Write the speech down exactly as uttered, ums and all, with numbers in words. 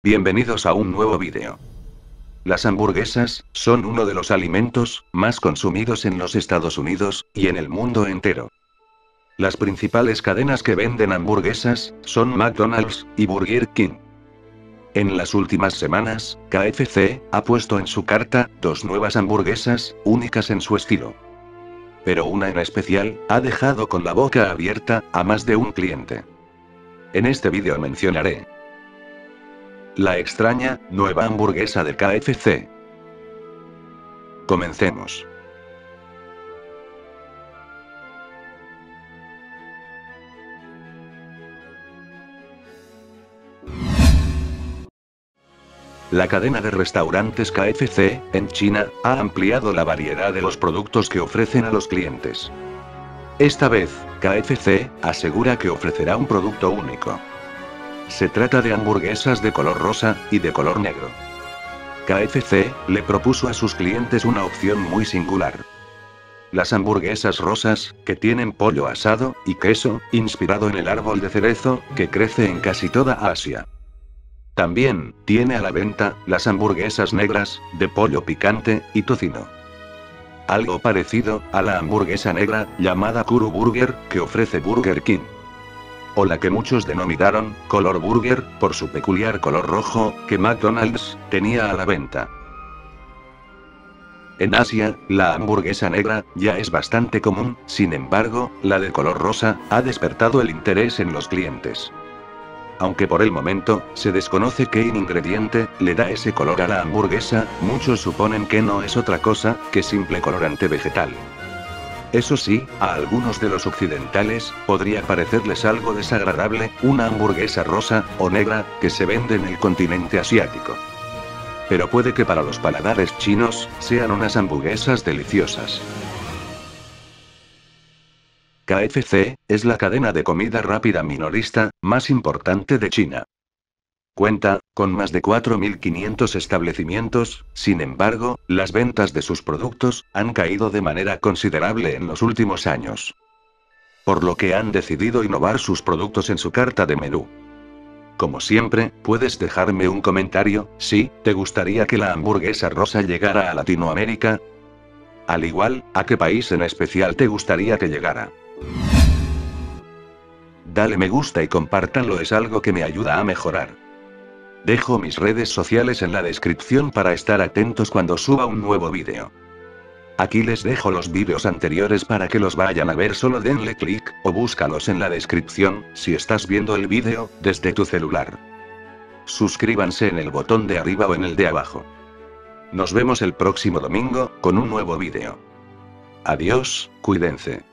Bienvenidos a un nuevo vídeo. Las hamburguesas son uno de los alimentos más consumidos en los Estados Unidos y en el mundo entero. Las principales cadenas que venden hamburguesas son McDonald's y Burger King. En las últimas semanas, K F C ha puesto en su carta dos nuevas hamburguesas, únicas en su estilo. Pero una en especial ha dejado con la boca abierta a más de un cliente. En este vídeo mencionaré la extraña, nueva hamburguesa de K F C. Comencemos. La cadena de restaurantes K F C, en China, ha ampliado la variedad de los productos que ofrecen a los clientes. Esta vez, K F C asegura que ofrecerá un producto único. Se trata de hamburguesas de color rosa y de color negro. K F C le propuso a sus clientes una opción muy singular. Las hamburguesas rosas, que tienen pollo asado y queso, inspirado en el árbol de cerezo, que crece en casi toda Asia. También tiene a la venta las hamburguesas negras, de pollo picante y tocino. Algo parecido a la hamburguesa negra, llamada Kuru Burger, que ofrece Burger King. O la que muchos denominaron Color Burger, por su peculiar color rojo, que McDonald's tenía a la venta. En Asia, la hamburguesa negra ya es bastante común, sin embargo, la de color rosa ha despertado el interés en los clientes. Aunque por el momento, se desconoce qué ingrediente le da ese color a la hamburguesa, muchos suponen que no es otra cosa que simple colorante vegetal. Eso sí, a algunos de los occidentales, podría parecerles algo desagradable, una hamburguesa rosa, o negra, que se vende en el continente asiático. Pero puede que para los paladares chinos, sean unas hamburguesas deliciosas. K F C es la cadena de comida rápida minorista más importante de China. Cuenta con más de cuatro mil quinientos establecimientos, sin embargo, las ventas de sus productos han caído de manera considerable en los últimos años. Por lo que han decidido innovar sus productos en su carta de menú. Como siempre, puedes dejarme un comentario si te gustaría que la hamburguesa rosa llegara a Latinoamérica. Al igual, ¿a qué país en especial te gustaría que llegara? Dale me gusta y compártanlo, es algo que me ayuda a mejorar. Dejo mis redes sociales en la descripción para estar atentos cuando suba un nuevo vídeo. Aquí les dejo los vídeos anteriores para que los vayan a ver, solo denle clic, o búscalos en la descripción, si estás viendo el vídeo desde tu celular. Suscríbanse en el botón de arriba o en el de abajo. Nos vemos el próximo domingo, con un nuevo vídeo. Adiós, cuídense.